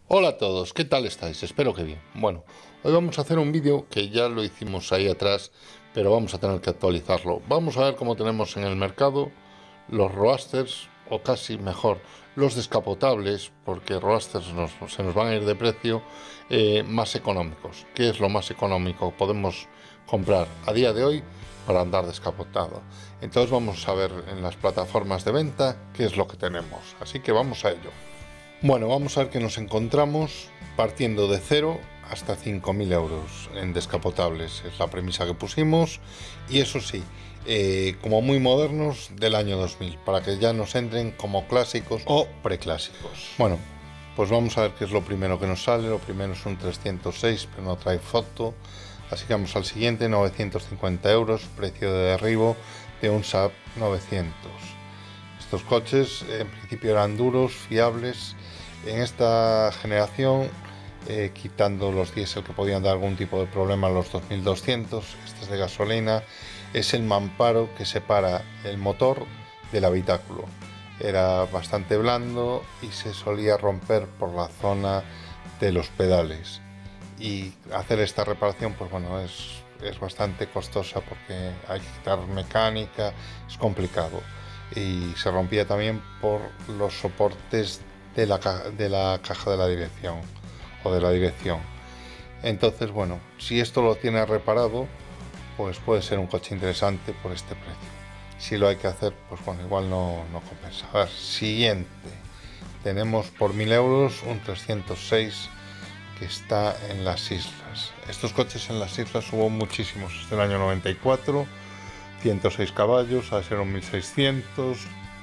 Hola a todos, ¿qué tal estáis? Espero que bien. Bueno, hoy vamos a hacer un vídeo que ya lo hicimos ahí atrás, pero vamos a tener que actualizarlo. Vamos a ver cómo tenemos en el mercado los roasters, o casi mejor, los descapotables, porque roasters se nos van a ir de precio, más económicos. ¿Qué es lo más económico que podemos comprar a día de hoy para andar descapotado? Entonces vamos a ver en las plataformas de venta qué es lo que tenemos. Así que vamos a ello. Bueno, vamos a ver que nos encontramos partiendo de 0 hasta 5.000 euros en descapotables. Es la premisa que pusimos. Y eso sí, como muy modernos del año 2000, para que ya nos entren como clásicos o preclásicos. Bueno, pues vamos a ver qué es lo primero que nos sale. Lo primero es un 306, pero no trae foto. Así que vamos al siguiente, 950 euros, precio de derribo de un Saab 900. Estos coches en principio eran duros, fiables. En esta generación, quitando los diésel que podían dar algún tipo de problema, los 2200, este es de gasolina, es el mamparo que separa el motor del habitáculo. Era bastante blando y se solía romper por la zona de los pedales. Y hacer esta reparación, pues bueno, es bastante costosa porque hay que quitar mecánica, es complicado. Y se rompía también por los soportes de la caja de la dirección o de la dirección. Entonces, bueno, si esto lo tiene reparado, pues puede ser un coche interesante por este precio. Si lo hay que hacer, pues bueno, igual no compensa. A ver, siguiente. Tenemos por 1.000 euros un 306 que está en las islas. Estos coches en las islas hubo muchísimos. Es del año 94, 106 caballos, a ser un 1600.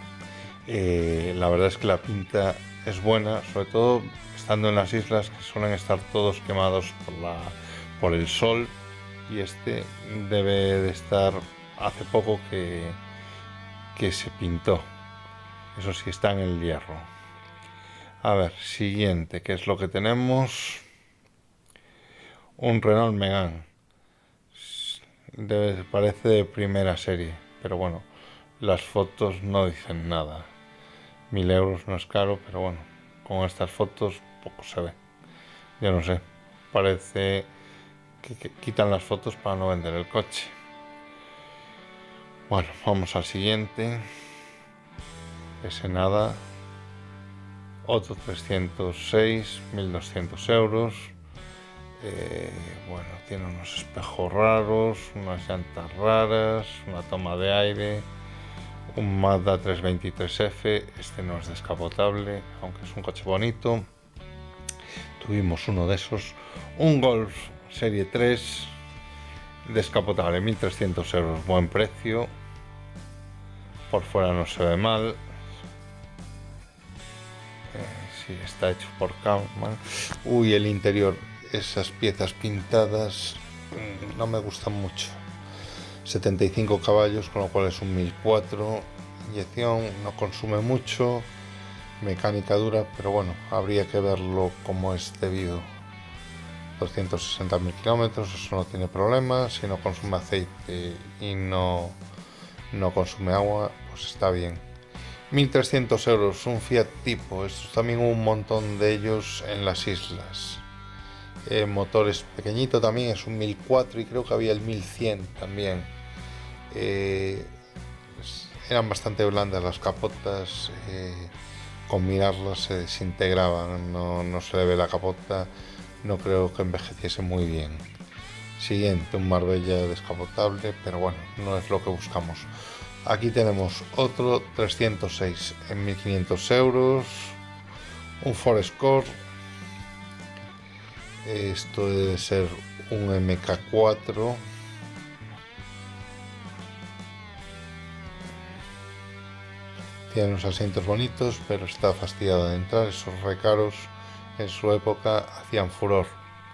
La verdad es que la pinta es buena, sobre todo estando en las islas, que suelen estar todos quemados por el sol, y este debe de estar hace poco que se pintó. Eso sí, está en el hierro. A ver, siguiente, ¿qué es lo que tenemos? Un Renault Megane. Parece de primera serie, pero bueno, las fotos no dicen nada. 1.000 euros no es caro, pero bueno, con estas fotos poco se ve. Yo no sé, parece que quitan las fotos para no vender el coche. Bueno, vamos al siguiente. Ese nada. Otro 306, 1.200 euros. Bueno, tiene unos espejos raros, unas llantas raras, una toma de aire, un Mazda 323F. Este no es descapotable, aunque es un coche bonito. Tuvimos uno de esos, un Golf Serie 3 descapotable, 1.300 euros, buen precio. Por fuera no se ve mal. Sí, está hecho por Kaufman. Uy, el interior, esas piezas pintadas no me gustan mucho. 75 caballos, con lo cual es un 1.004. Inyección, no consume mucho. Mecánica dura, pero bueno, habría que verlo como es debido. 260.000 kilómetros, eso no tiene problema. Si no consume aceite y no consume agua, pues está bien. 1.300 euros, un Fiat Tipo. Estos también hubo un montón de ellos en las islas. Motor es pequeñito también, es un 1.004, y creo que había el 1.100 también. Eran bastante blandas las capotas, con mirarlas se desintegraban, no se le ve la capota, no creo que envejeciese muy bien. Siguiente, un Marbella descapotable, pero bueno, no es lo que buscamos. Aquí tenemos otro 306 en 1.500 euros, un Ford Escort. Esto debe ser un MK4. Tiene unos asientos bonitos, pero está fastidiado de entrar. Esos recaros en su época hacían furor.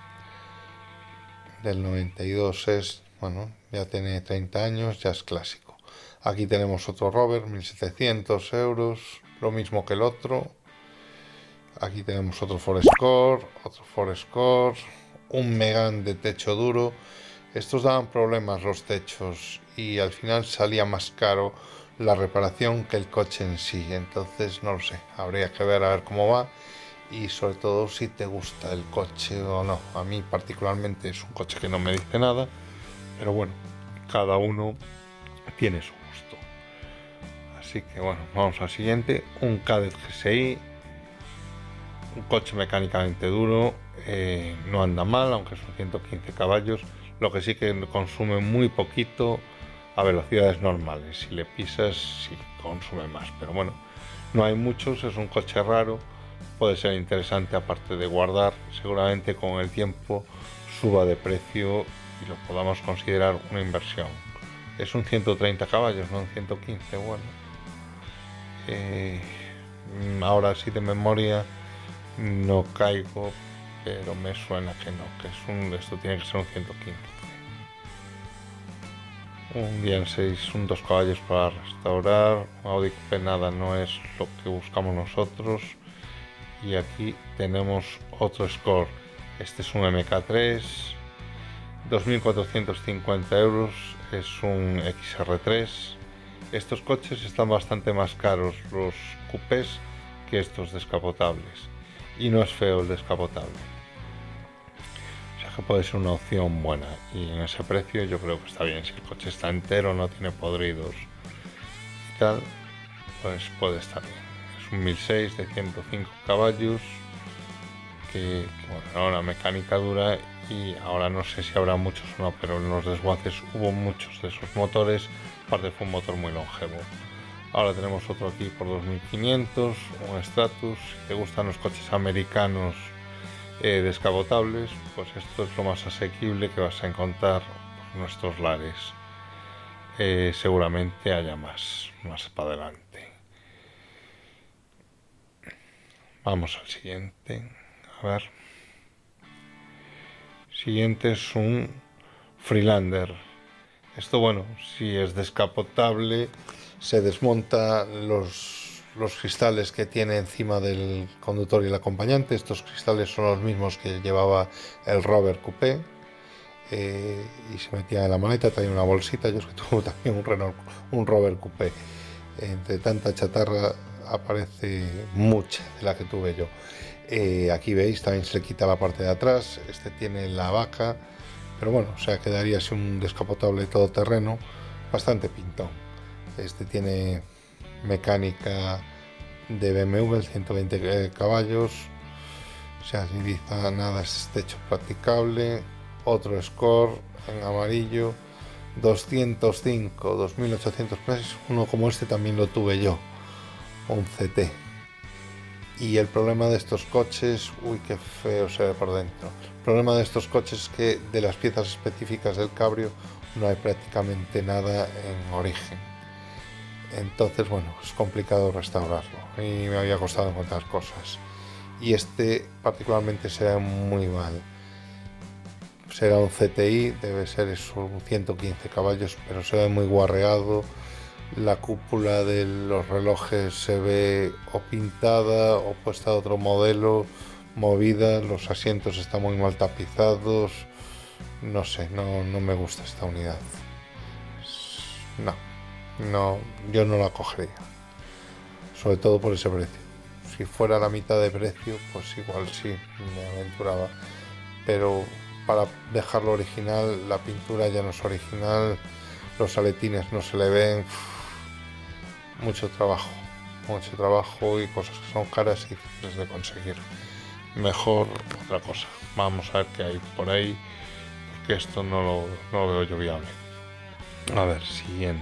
Del 92 es, bueno, ya tiene 30 años, ya es clásico. Aquí tenemos otro Rover, 1.700 euros, lo mismo que el otro. Aquí tenemos otro Ford Escort, un Megane de techo duro. Estos daban problemas los techos y al final salía más caro la reparación que el coche en sí. Entonces no lo sé, habría que ver a ver cómo va. y sobre todo si te gusta el coche o no. A mí particularmente es un coche que no me dice nada, pero bueno, cada uno tiene su gusto. Así que bueno, vamos al siguiente. Un Kadett GSI, un coche mecánicamente duro, no anda mal, aunque son 115 caballos. Lo que sí que consume muy poquito a velocidades normales. Si le pisas, sí consume más, pero bueno, no hay muchos. Es un coche raro, puede ser interesante, aparte de guardar. Seguramente con el tiempo suba de precio y lo podamos considerar una inversión. Es un 130 caballos, no un 115. Bueno, ahora sí de memoria no caigo, pero me suena que no, que esto tiene que ser un 115. Un día en 6, un 2 caballos para restaurar. Audi Coupé nada, no es lo que buscamos nosotros. Y aquí tenemos otro Score. Este es un MK3, 2.450 euros, es un XR3. Estos coches están bastante más caros, los coupés, que estos descapotables. Y no es feo el descapotable. O sea que puede ser una opción buena. Y en ese precio yo creo que está bien. Si el coche está entero, no tiene podridos y tal, pues puede estar bien. Es un 1006 de 105 caballos. Que bueno, era una mecánica dura, y ahora no sé si habrá muchos o no, pero en los desguaces hubo muchos de esos motores. Aparte fue un motor muy longevo. Ahora tenemos otro aquí por 2.500, un Stratus. Si te gustan los coches americanos descapotables, pues esto es lo más asequible que vas a encontrar en nuestros lares. Seguramente haya más para adelante. Vamos al siguiente. A ver. Siguiente es un Freelander. Esto, bueno, si es descapotable, se desmonta los cristales que tiene encima del conductor y el acompañante. Estos cristales son los mismos que llevaba el Rover Coupé, y se metía en la maleta, traía una bolsita. Yo es que tuve también un Rover Coupé. Entre tanta chatarra aparece mucha de la que tuve yo. Aquí veis, también se le quita la parte de atrás. Este tiene la vaca, pero bueno, o sea, quedaría así un descapotable todoterreno bastante pintón. Este tiene mecánica de BMW, 120 caballos, o sea, sin dice nada, es techo practicable. Otro Score en amarillo, 205, 2.800 pesos. Uno como este también lo tuve yo, un CT. Y el problema de estos coches, uy, qué feo se ve por dentro. El problema de estos coches es que de las piezas específicas del cabrio no hay prácticamente nada en origen. Entonces, bueno, es complicado restaurarlo y me había costado encontrar cosas. Y este particularmente se ve muy mal. Será un CTI, debe ser eso, un 115 caballos, pero se ve muy guarreado. La cúpula de los relojes se ve o pintada o puesta de otro modelo, movida. Los asientos están muy mal tapizados. No sé, no me gusta esta unidad. No, yo no la cogería, sobre todo por ese precio. Si fuera la mitad de precio, pues igual sí me aventuraba, pero para dejarlo original, la pintura ya no es original, los aletines no se le ven. Mucho trabajo y cosas que son caras y difíciles de conseguir. Mejor otra cosa. Vamos a ver qué hay por ahí, porque esto no lo veo yo viable. A ver, siguiente.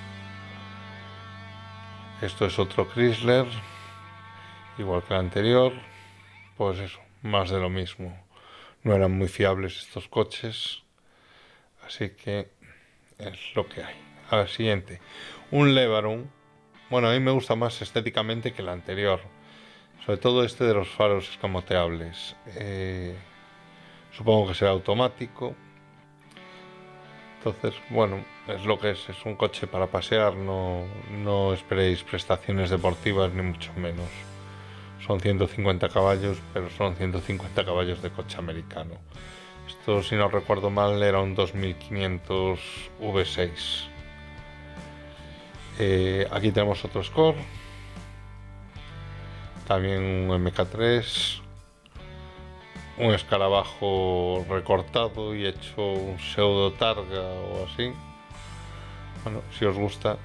Esto es otro Chrysler, igual que el anterior. Pues eso, más de lo mismo. No eran muy fiables estos coches, así que es lo que hay. A ver, siguiente. Un Lebaron. Bueno, a mí me gusta más estéticamente que el anterior, sobre todo este de los faros escamoteables. Supongo que será automático. Entonces, bueno, es lo que es un coche para pasear. No esperéis prestaciones deportivas ni mucho menos. Son 150 caballos, pero son 150 caballos de coche americano. Esto, si no recuerdo mal, era un 2500 V6. Aquí tenemos otro Score. también un MK3, un escarabajo recortado y hecho un pseudo targa o así. Bueno, si os gusta.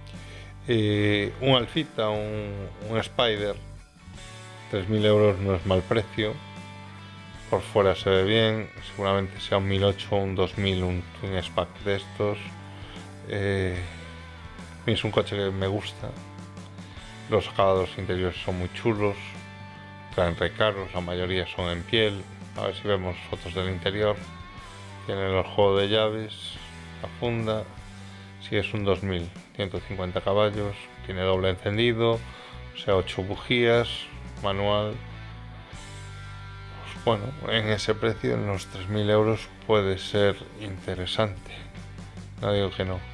Un alfita, un Spider, 3.000 euros no es mal precio. Por fuera se ve bien, seguramente sea un 1.800 o un 2.000, un Twin Spec de estos. Es un coche que me gusta. Los acabados interiores son muy chulos, traen recargos, la mayoría son en piel. A ver si vemos fotos del interior. Tiene el juego de llaves, la funda. Si es un 2000, 150 caballos, tiene doble encendido, o sea 8 bujías, manual. Pues bueno, en ese precio, en los 3.000 euros, puede ser interesante. No digo que no.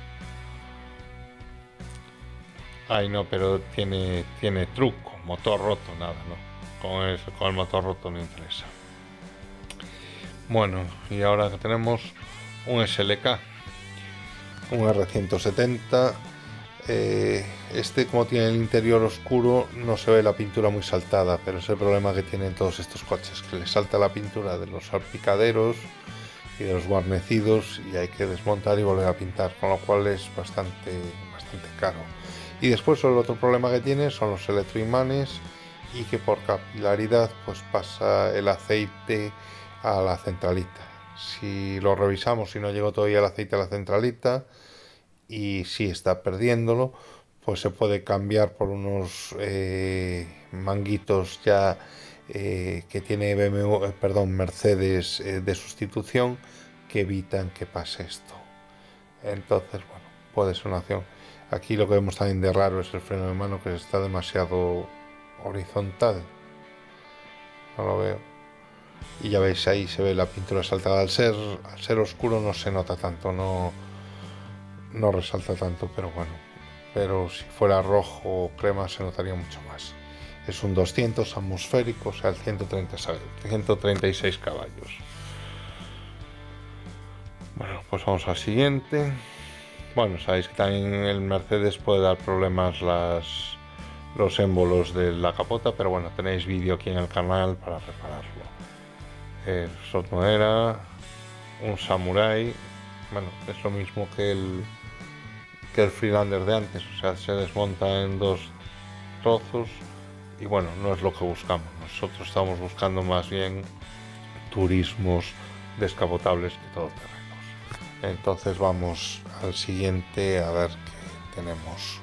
Ay, no, pero tiene truco, motor roto, nada, no. Con el motor roto no interesa. Bueno, y ahora que tenemos un SLK, un R170. Este, como tiene el interior oscuro, no se ve la pintura muy saltada, pero es el problema que tienen todos estos coches, que les salta la pintura de los salpicaderos y de los guarnecidos y hay que desmontar y volver a pintar, con lo cual es bastante caro. Y después el otro problema que tiene son los electroimanes y que por capilaridad pues pasa el aceite a la centralita. Si lo revisamos y no llegó todavía el aceite a la centralita y si está perdiéndolo, pues se puede cambiar por unos manguitos ya que tiene Mercedes de sustitución, que evitan que pase esto. Entonces, bueno, puede ser una opción. Aquí lo que vemos también de raro es el freno de mano, que está demasiado horizontal. No lo veo. Y ya veis, ahí se ve la pintura saltada. Al ser oscuro no se nota tanto, no resalta tanto, pero bueno. Pero si fuera rojo o crema se notaría mucho más. Es un 200 atmosférico, o sea, el 136 caballos. Bueno, pues vamos al siguiente. Bueno, sabéis que también el Mercedes puede dar problemas los émbolos de la capota, pero bueno, tenéis vídeo aquí en el canal para repararlo. El Sotmoera, un Samurai, bueno, es lo mismo que el Freelander de antes, o sea, se desmonta en dos trozos y bueno, no es lo que buscamos. Nosotros estamos buscando más bien turismos descapotables que todoterrenos. Entonces vamos al siguiente a ver qué tenemos.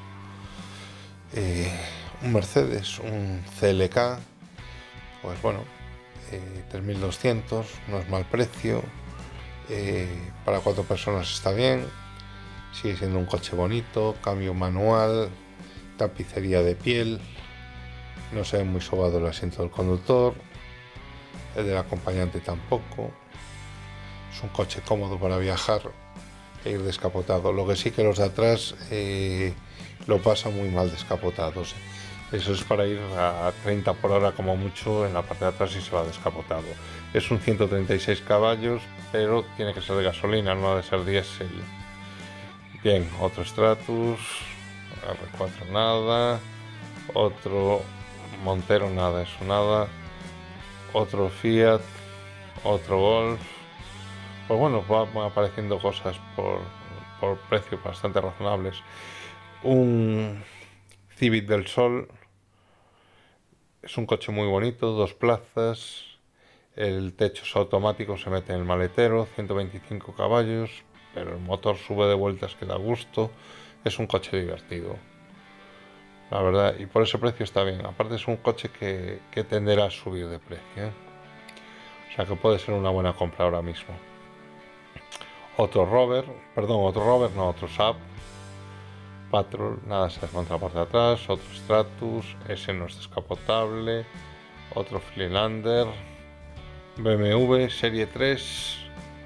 Un Mercedes, un CLK, pues bueno, 3.200, no es mal precio, para 4 personas está bien, sigue siendo un coche bonito, cambio manual, tapicería de piel, no se ve muy sobado el asiento del conductor, el del acompañante tampoco. Es un coche cómodo para viajar e ir descapotado. Lo que sí que los de atrás lo pasan muy mal descapotados. Eso es para ir a 30 por hora como mucho en la parte de atrás y se va descapotado. Es un 136 caballos, pero tiene que ser de gasolina, no ha de ser diésel. Bien, otro Stratus, R4 nada, otro Montero nada, eso nada, otro Fiat, otro Golf. Pues bueno, van apareciendo cosas por precios bastante razonables. Un Civic del Sol, es un coche muy bonito, 2 plazas, el techo es automático, se mete en el maletero, 125 caballos, pero el motor sube de vueltas que da gusto. Es un coche divertido, la verdad, y por ese precio está bien. Aparte es un coche que tenderá a subir de precio, o sea que puede ser una buena compra ahora mismo. Otro Saab Patrol, nada, se desmonta la parte de atrás. Otro Stratus, ese no es descapotable. Otro Freelander, BMW Serie 3,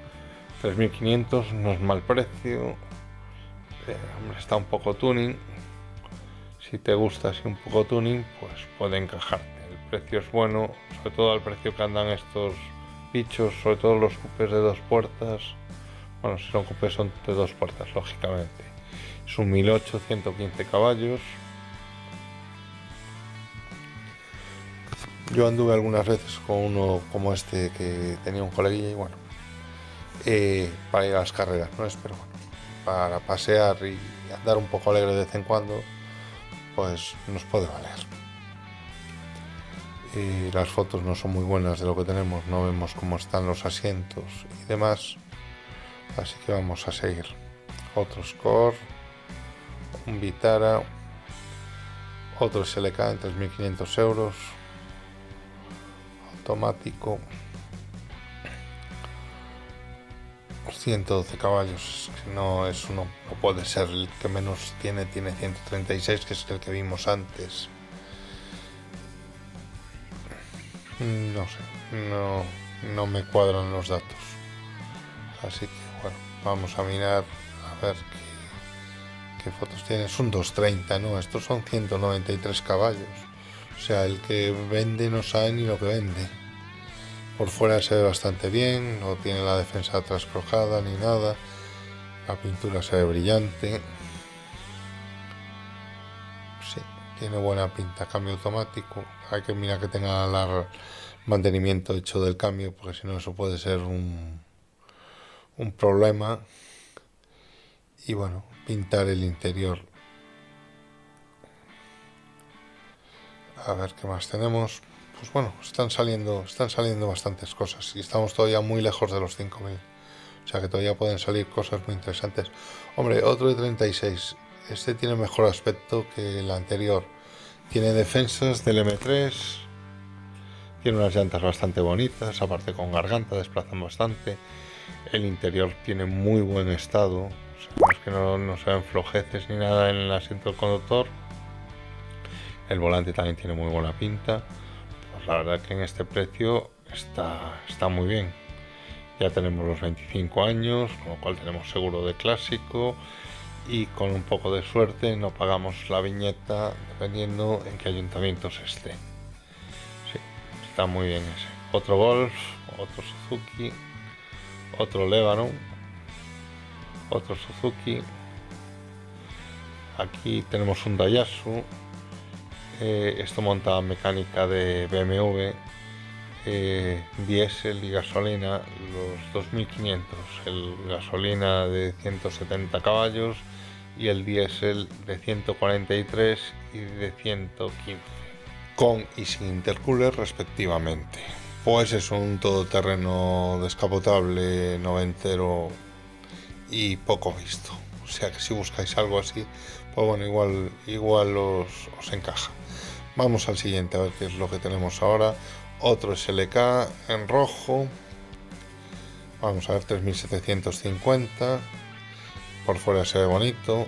3.500, no es mal precio. Hombre, está un poco tuning. Si te gusta así un poco tuning, pues puede encajarte. El precio es bueno, sobre todo al precio que andan estos bichos, sobre todo los coupés de 2 puertas. Bueno, si son coupés son de 2 puertas, lógicamente. Es un 1.800, 115 caballos. Yo anduve algunas veces con uno como este que tenía un coleguilla y bueno, para ir a las carreras, ¿no es? Pero bueno, para pasear y andar un poco alegre de vez en cuando, pues nos puede valer. Las fotos no son muy buenas de lo que tenemos, no vemos cómo están los asientos y demás, así que vamos a seguir. Otro Score, un Vitara, otro SLK en 3.500 euros, automático, 112 caballos, no es uno, no puede ser el que menos tiene 136, que es el que vimos antes. No sé, no me cuadran los datos, así que bueno, vamos a mirar a ver qué fotos tiene. Es un 230, no, estos son 193 caballos, o sea, el que vende no sabe ni lo que vende. Por fuera se ve bastante bien, no tiene la defensa atrás crojada ni nada, la pintura se ve brillante, sí, tiene buena pinta. Cambio automático, hay que mirar que tenga el mantenimiento hecho del cambio, porque si no eso puede ser un problema. Y bueno, pintar el interior. A ver qué más tenemos. Pues bueno, están saliendo bastantes cosas y estamos todavía muy lejos de los 5.000. O sea que todavía pueden salir cosas muy interesantes. Hombre, otro de 36. Este tiene mejor aspecto que el anterior. Tiene defensas del M3. Tiene unas llantas bastante bonitas, aparte con garganta, desplazan bastante. El interior tiene muy buen estado. O sea, es que no se ven flojeces ni nada en el asiento del conductor. El volante también tiene muy buena pinta. Pues la verdad que en este precio está muy bien. Ya tenemos los 25 años, con lo cual tenemos seguro de clásico y con un poco de suerte no pagamos la viñeta dependiendo en qué ayuntamientos esté. Sí, está muy bien ese. Otro Golf, otro Suzuki, otro Lebanon, otro Suzuki. Aquí tenemos un Daihatsu. Esto monta mecánica de BMW, diésel y gasolina, los 2500, el gasolina de 170 caballos y el diésel de 143 y de 115, con y sin intercooler respectivamente. Pues es un todoterreno descapotable noventero y poco visto, o sea que si buscáis algo así, pues bueno, igual os encaja. Vamos al siguiente a ver qué es lo que tenemos ahora. Otro SLK en rojo, vamos a ver, 3.750, por fuera se ve bonito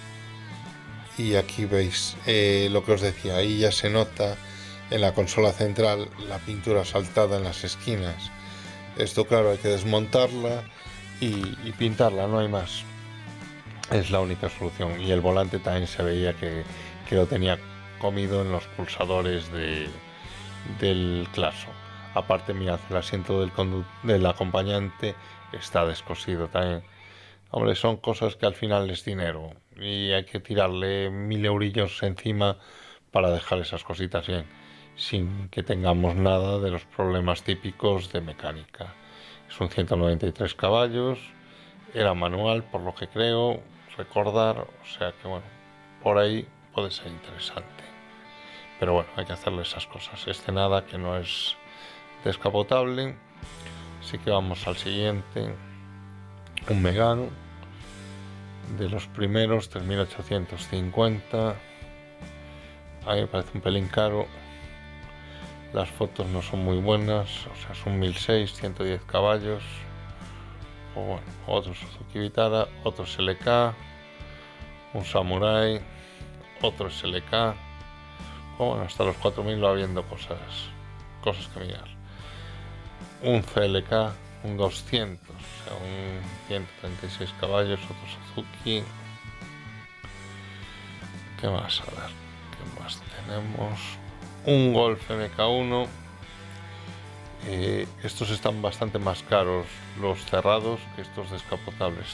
y aquí veis lo que os decía, ahí ya se nota en la consola central la pintura saltada en las esquinas. Esto claro, hay que desmontarla y pintarla, no hay más, es la única solución. Y el volante también se veía que lo tenía comido en los pulsadores del claso. Aparte, mirad, el asiento del acompañante está descosido también. Hombre, son cosas que al final es dinero y hay que tirarle 1.000 eurillos encima para dejar esas cositas bien, sin que tengamos nada de los problemas típicos de mecánica. Es un 193 caballos, era manual por lo que creo recordar, o sea que bueno, por ahí puede ser interesante. Pero bueno, hay que hacerle esas cosas. Este nada, que no es descapotable. Así que vamos al siguiente. Un Megane de los primeros, 3.850. A mí me parece un pelín caro. Las fotos no son muy buenas, o sea, son 1.600, 110 caballos. O bueno, otro Suzuki Vitara, otro SLK, un Samurai, otro SLK. Bueno, hasta los 4.000 va habiendo cosas que mirar. Un CLK, un 200, o sea, un 136 caballos, otro Suzuki. ¿Qué más? A ver, ¿qué más tenemos? Un Golf MK1. Estos están bastante más caros, los cerrados, que estos descapotables.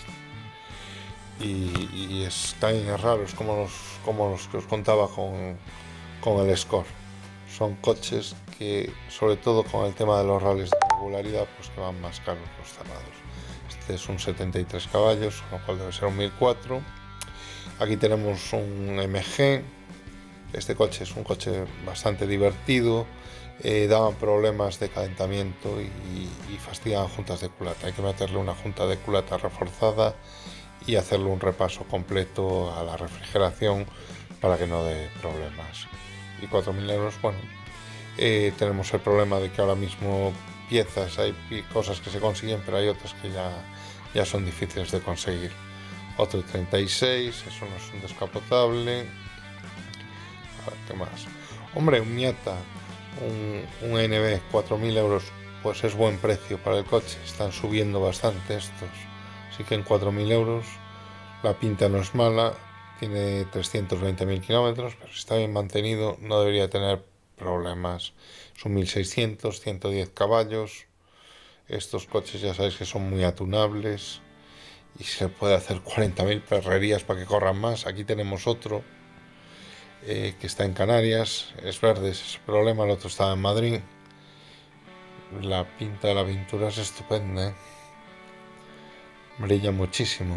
Y es raro, es como los que os contaba con el Score. son coches que, sobre todo con el tema de los rallies de regularidad, pues que van más caros los cerrados. Este es un 73 caballos, con lo cual debe ser un 1004. Aquí tenemos un MG. Este coche es un coche bastante divertido. Daban problemas de calentamiento y fastidiaban juntas de culata. Hay que meterle una junta de culata reforzada y hacerle un repaso completo a la refrigeración para que no dé problemas. Y 4.000 euros, bueno, tenemos el problema de que ahora mismo piezas, hay cosas que se consiguen, pero hay otras que ya son difíciles de conseguir. Otro 36, eso no es un descapotable. A ver, ¿qué más? Hombre, un Miata, un NB, 4.000 euros, pues es buen precio para el coche. Están subiendo bastante estos, así que en 4.000 euros la pinta no es mala. Tiene 320.000 kilómetros, pero si está bien mantenido no debería tener problemas. Es un 1600, 110 caballos. Estos coches ya sabéis que son muy atunables y se puede hacer 40.000 perrerías para que corran más. Aquí tenemos otro que está en Canarias, es verde, ese es el problema. El otro estaba en Madrid. La pinta de la pintura es estupenda, brilla muchísimo.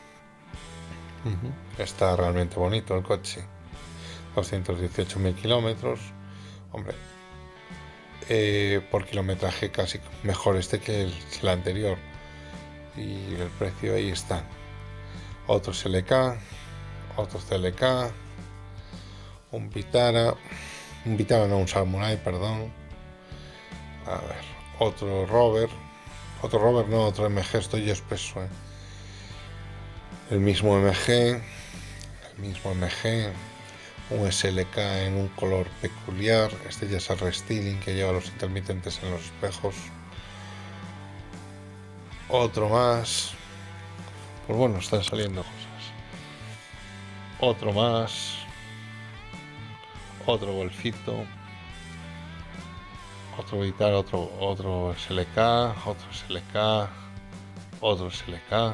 Está realmente bonito el coche. 218.000 kilómetros. Hombre, por kilometraje casi mejor este que el anterior. Y el precio ahí está. Otro SLK, otro CLK, un Vitara, no, un Samurai, perdón. A ver, otro Rover no, otro MG, estoy espeso, el mismo MG, un SLK en un color peculiar. Este ya es el restyling que lleva los intermitentes en los espejos. Otro más. Pues bueno, están saliendo cosas. Otro más. Otro Golfito. Otro Vitara, otro SLK, otro SLK, otro SLK.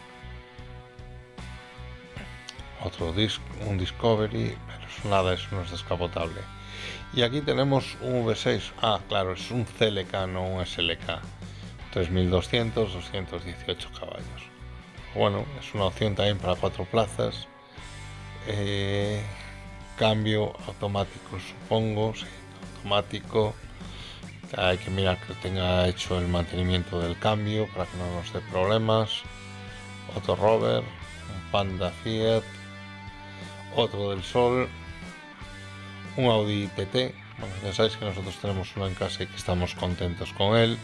Un Discovery, pero eso nada, eso no es descapotable. Y aquí tenemos un V6, claro, es un CLK, no un SLK. 3200, 218 caballos. Bueno, es una opción también para 4 plazas. Cambio automático, supongo, sí, automático. Hay que mirar que tenga hecho el mantenimiento del cambio para que no nos dé problemas. Otro Rover, un Panda Fiat, otro del Sol, un Audi TT. Bueno, ya sabéis que nosotros tenemos uno en casa y que estamos contentos con él.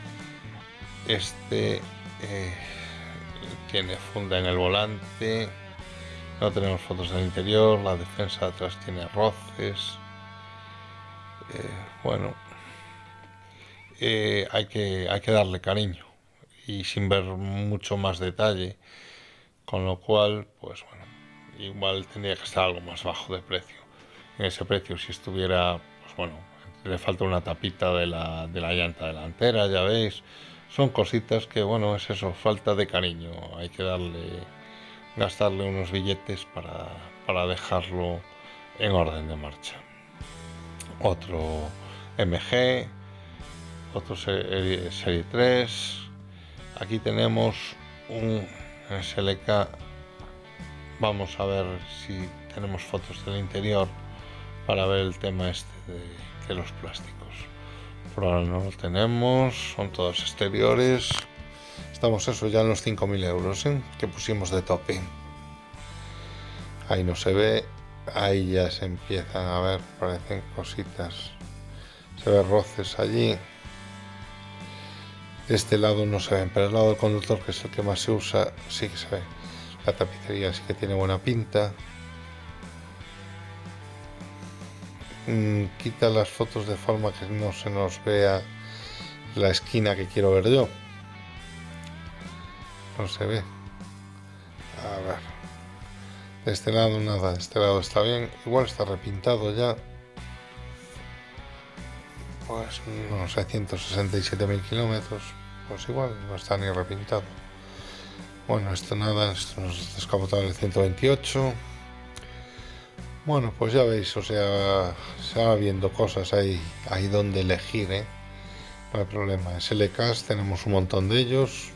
Este tiene funda en el volante, no tenemos fotos del interior, la defensa de atrás tiene roces. Bueno, hay que darle cariño y sin ver mucho más detalle, con lo cual, pues bueno, igual tendría que estar algo más bajo de precio. En ese precio, si estuviera, pues bueno, le falta una tapita de la llanta delantera, ya veis. Son cositas que, bueno, es eso, falta de cariño. Hay que gastarle unos billetes para dejarlo en orden de marcha. Otro MG, otro serie 3. Aquí tenemos un SLK. Vamos a ver si tenemos fotos del interior para ver el tema este de los plásticos. Por ahora no lo tenemos, son todos exteriores. Estamos eso ya en los 5.000 euros que pusimos de tope. Ahí no se ve, ahí ya se empiezan a ver, parecen cositas. Se ven roces allí. De este lado no se ven, pero el lado del conductor, que es el que más se usa, sí que se ve. La tapicería sí que tiene buena pinta. Quita las fotos de forma que no se nos vea la esquina que quiero ver yo. No se ve. A ver. De este lado nada, de este lado está bien. Igual está repintado ya. Pues no sé, 167.000 kilómetros. Pues igual no está ni repintado. Bueno, esto nada, esto no es descapotable, 128. Bueno, pues ya veis, o sea, se va viendo cosas ahí donde elegir, ¿eh? No hay problema. SLKs tenemos un montón de ellos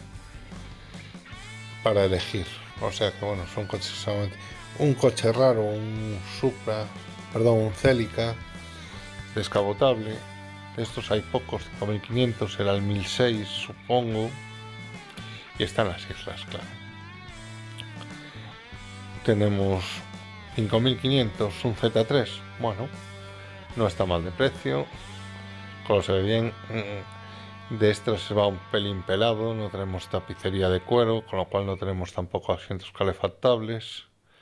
para elegir. O sea que bueno, son coches solamente. Un coche raro, un Supra, perdón, un Celica descapotable. De estos hay pocos, 5.500, era el 1.600 supongo. Y están las islas, claro. Tenemos 5.500, un Z3. Bueno, no está mal de precio. Como se ve bien. De estos se va un pelín pelado, no tenemos tapicería de cuero, con lo cual no tenemos tampoco asientos calefactables.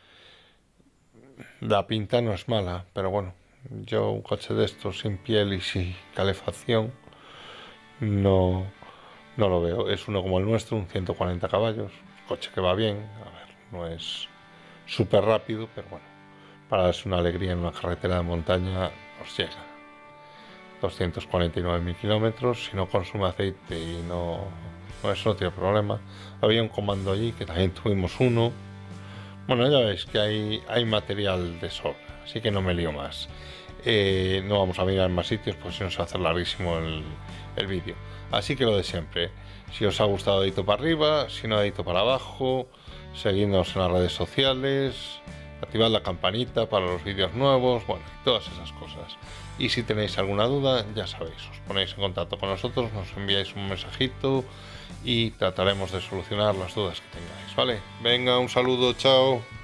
La pinta no es mala, pero bueno, yo un coche de estos sin piel y sin calefacción no, no lo veo. Es uno como el nuestro, un 140 caballos, coche que va bien, a ver, no es súper rápido, pero bueno, para darse una alegría en una carretera de montaña os llega. 249.000 kilómetros, si no consume aceite y eso no tiene problema. Había un comando allí que también tuvimos uno. Bueno, ya veis que hay material de sobra, así que no me lío más. No vamos a mirar más sitios, pues si nos hace larguísimo el vídeo. Así que lo de siempre, si os ha gustado, dedito para arriba, si no, dedito para abajo, seguidnos en las redes sociales, activad la campanita para los vídeos nuevos, bueno, todas esas cosas. Y si tenéis alguna duda, ya sabéis, os ponéis en contacto con nosotros, nos enviáis un mensajito y trataremos de solucionar las dudas que tengáis, ¿vale? Venga, un saludo, chao.